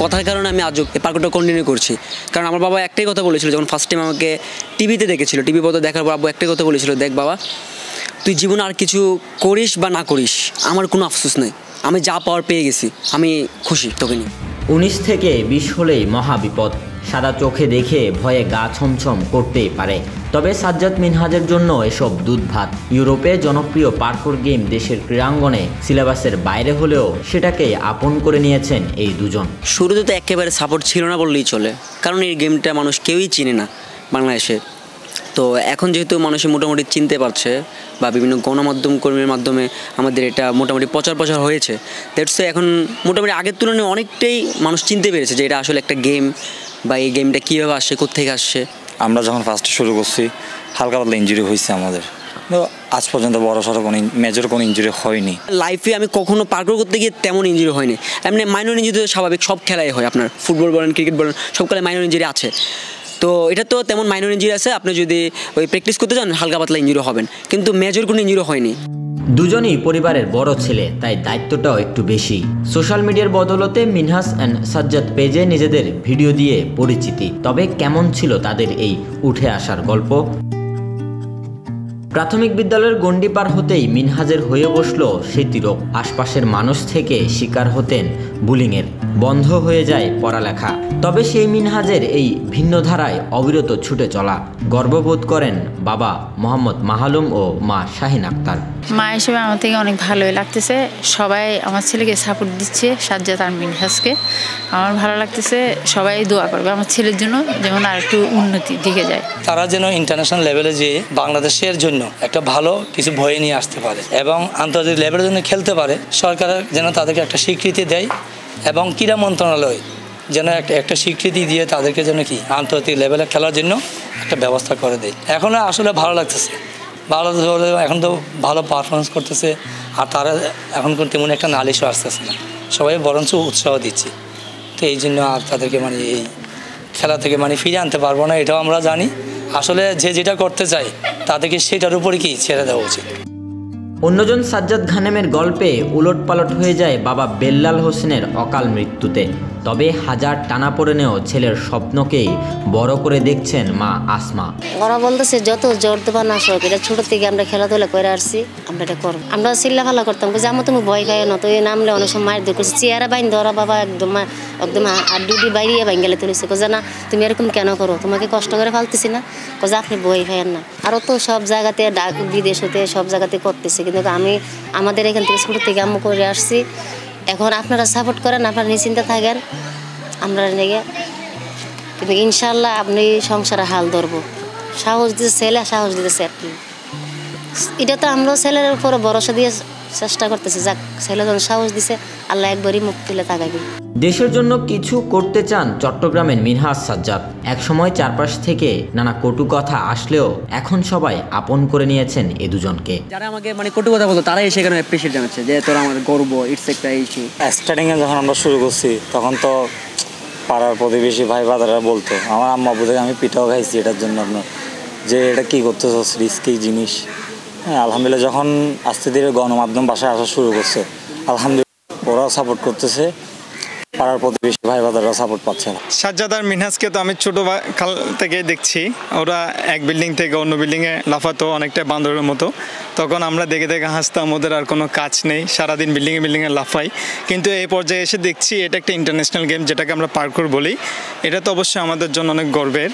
কথার কারণে আমি আজও এই পার্কটা কন্টিনিউ করছি। কারণ আমার বাবা একটাই কথা বলেছিল, যখন ফার্স্ট টাইম আমাকে টিভিতে দেখেছিল, টিভি পথে দেখার পর আব্বু একটাই কথা বলেছিল, দেখ বাবা, তুই জীবনে আর কিছু করিস বা না করিস, আমার কোনো আফসোস নেই, আমি যা পাওয়ার পেয়ে গেছি, আমি খুশি তোকে নিয়ে। 19 থেকে 20 হলেই মহাবিপদ, সাদা চোখে দেখে ভয়ে গা ছমছম করতেই পারে। তবে সাজ্জাদ মিনহাজের জন্য এসব দুধ ভাত। ইউরোপে জনপ্রিয় পার্কুর গেম দেশের ক্রীড়াঙ্গনে সিলেবাসের বাইরে হলেও সেটাকে আপন করে নিয়েছেন এই দুজন। শুরুতে তো একেবারে সাপোর্ট ছিল না বললেই চলে, কারণ এই গেমটা মানুষ কেউই চিনে না বাংলাদেশে। তো এখন যেহেতু মানুষে মোটামুটি চিনতে পারছে বা বিভিন্ন গণমাধ্যম কর্মীর মাধ্যমে আমাদের এটা মোটামুটি প্রচার হয়েছে, দ্যাটস এখন মোটামুটি আগের তুলনায় অনেকটাই মানুষ চিনতে পেরেছে যে এটা আসলে একটা গেম বা এই গেমটা কীভাবে আসছে, কোত্থেকে আসছে। আমরা যখন ফার্স্টে শুরু করছি হালকা পাতলা ইঞ্জুরি হয়েছে আমাদের, আজ পর্যন্ত বড় সড়ো কোনো মেজর কোনো ইঞ্জুরি হয়নি। লাইফে আমি কখনো পার্কুর করতে গিয়ে তেমন ইঞ্জুরি হয়নি। এমনি মাইনর ইঞ্জুরি তো স্বাভাবিক, সব খেলাই হয়, আপনার ফুটবল বলেন, ক্রিকেট বলেন, সব খেলায় মাইনর ইঞ্জুরি আছে। তো এটা তো তেমন মাইনর ইঞ্জুরি আছে, আপনি যদি ওই প্র্যাকটিস করতে যান হালকা পাতলা ইঞ্জুরি হবেন, কিন্তু মেজর কোনো ইঞ্জুরি হয়নি। দুজনই পরিবারের বড় ছেলে, তাই দায়িত্বটাও একটু বেশি। সোশ্যাল মিডিয়ার বদৌলতে মিনহাজ অ্যান্ড সাজ্জাদ পেজে নিজেদের ভিডিও দিয়ে পরিচিতি। তবে কেমন ছিল তাদের এই উঠে আসার গল্প? প্রাথমিক বিদ্যালয়ের গণ্ডি পার হতেই মিনহাজের হয়ে বসল স্মৃতিরোগ। আশপাশের মানুষ থেকে শিকার হতেন বুলিংয়ের, বন্ধ হয়ে যায় পড়ালেখা। তবে সেই মিনহাজের এই ভিন্ন ধারায় অবিরত ছুটে চলা গর্ববোধ করেন বাবা মোহাম্মদ মাহালুম ও মা শাহিন আক্তার। মা হিসেবে আমার থেকে অনেক ভালোই লাগতেছে, সবাই আমার ছেলেকে সাপোর্ট দিচ্ছে, সাজ্জাদ আর মিনহাজকে। আমার ভালো লাগতেছে, সবাই দোয়া করবে আমার ছেলের জন্য যেমন আর একটু উন্নতির দিকে যায়। তারা যেন ইন্টারন্যাশনাল লেভেলে যেয়ে বাংলাদেশের জন্য একটা ভালো কিছু বয়ে নিয়ে আসতে পারে এবং আন্তর্জাতিক লেভেলের জন্য খেলতে পারে। সরকার যেন তাদেরকে একটা স্বীকৃতি দেয় এবং ক্রীড়া মন্ত্রণালয় যেন একটা স্বীকৃতি দিয়ে তাদেরকে যেন কি আন্তর্জাতিক লেভেলে খেলার জন্য একটা ব্যবস্থা করে দেয়। এখন আসলে ভালো লাগতেছে, ভালো এখন তো ভালো পারফরমেন্স করতেছে, আর তারা এখন তেমন একটা নালিশও আসতেছে না, সবাই বরঞ্চ উৎসাহ দিচ্ছে। তো এই জন্য আর তাদেরকে মানে এই খেলা থেকে মানে ফিরে আনতে পারবো না, এটাও আমরা জানি। আসলে যে যেটা করতে চায় তাদেরকে সেটার উপরে কি ছেড়ে দেওয়া উচিত। অন্যজন সাজ্জাদ ঘানেমের গল্পে উলটপালট হয়ে যায় বাবা বেল্লাল হোসেনের অকাল মৃত্যুতে। তবে হাজার টানাপোড়েনেও ছেলের স্বপ্নকেই বড় করে দেখছেন মা আসমা। ওরা বলতেছে যত জোর দেবা না সব, এটা ছোট থেকে আমরা খেলাধুলা করে আসছি, আমরা এটা করবো। আমরা চিল্লাফাল্লা করতাম, যেমন তুমি ভয় খাই না, তো এই নামলে অনেক সময় মায়ের দেখছি চেয়ারা বাইন ধরা বাবা একদম আড্ডি বাইরে বাইঙ্গালে তুলেছে, কোজা না তুমি এরকম কেন করো, তোমাকে কষ্ট করে ফালতেছি না, কোজা আপনি ভয় খাইয়েন না। আরও তো সব জায়গাতে বিদেশ হতে সব জায়গাতে করতেছে, কিন্তু আমাদের এখান থেকে ছোট থেকে আম্মু করে আসছি। এখন আপনারা সাপোর্ট করেন, আপনারা নিশ্চিন্তে থাকেন, আমরা নেগে কিন্তু ইনশাল্লাহ আপনি সংসারে হাল ধরবো। সাহস দিতে ছেলে, সাহস দিতেছে আপনি, এটা তো আমরাও ছেলের উপরে ভরসা দিয়ে চেষ্টা করতেছি। যাক, ছেলে যখন সাহস দিছে, আল্লাহ একবারই মুখ তুলে তাকাবি। দেশের জন্য কিছু করতে চান চট্টগ্রামের মিনহাজ সাজ্জাদ। একসময় চারপাশ থেকে নানা কটু কথা আসলেও এখন সবাই আপন করে নিয়েছেন এ দুজনকে। যারা আমাকে মানে কটু কথা বলতো তারাই সেখানে অ্যাপ্রিশিয়েট জানাচ্ছে যে তোরা আমার গর্ব, ইটস একটা ইস্যু। স্টার্টিংয়ে যখন আমরা শুরু করছি তখন তো পাড়ার প্রতিবেশী ভাই বাদারা বলতো, আমার আম্মা বোধ আমি পিঠাও খাইছি এটার জন্য, আপনার যে এটা কী করতেছ, রিস্কি জিনিস। হ্যাঁ, আলহামদুলিল্লাহ যখন আস্তে ধীরে গণমাধ্যম বাসায় আসা শুরু করছে, আলহামদুলিল্লাহ ওরাও সাপোর্ট করতেছে, পাড়ার প্রতিবেশী ভাই বাদাররা সাপোর্ট পাচ্ছে না। সাজ্জাদ আর মিনহাজকে তো আমি ছোটো কাল থেকে দেখছি, ওরা এক বিল্ডিং থেকে অন্য বিল্ডিংয়ে লাফাতো অনেকটা বান্দরের মতো। তখন আমরা দেখে দেখে হাসতাম, ওদের আর কোনো কাজ নেই, সারাদিন বিল্ডিংয়ে লাফাই। কিন্তু এই পর্যায়ে এসে দেখছি এটা একটা ইন্টারন্যাশনাল গেম, যেটাকে আমরা পার্কুর বলি। এটা তো অবশ্যই আমাদের জন্য অনেক গর্বের।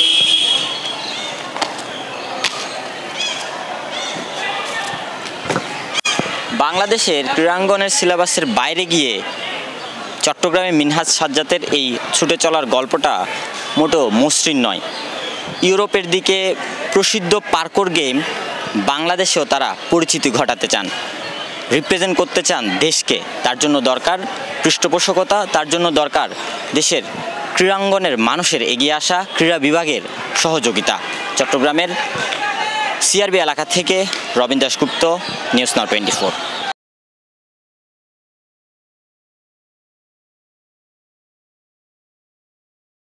বাংলাদেশের ক্রীড়াঙ্গনের সিলেবাসের বাইরে গিয়ে চট্টগ্রামে মিনহাজ সাজ্জাদের এই ছুটে চলার গল্পটা মোটেও মসৃণ নয়। ইউরোপের দিকে প্রসিদ্ধ পার্কুর গেম বাংলাদেশেও তারা পরিচিতি ঘটাতে চান, রিপ্রেজেন্ট করতে চান দেশকে। তার জন্য দরকার পৃষ্ঠপোষকতা, তার জন্য দরকার দেশের ক্রীড়াঙ্গনের মানুষের এগিয়ে আসা, ক্রীড়া বিভাগের সহযোগিতা। চট্টগ্রামের সিআরবি এলাকা থেকে রবীন দাশগুপ্ত, নিউজ নাও 24।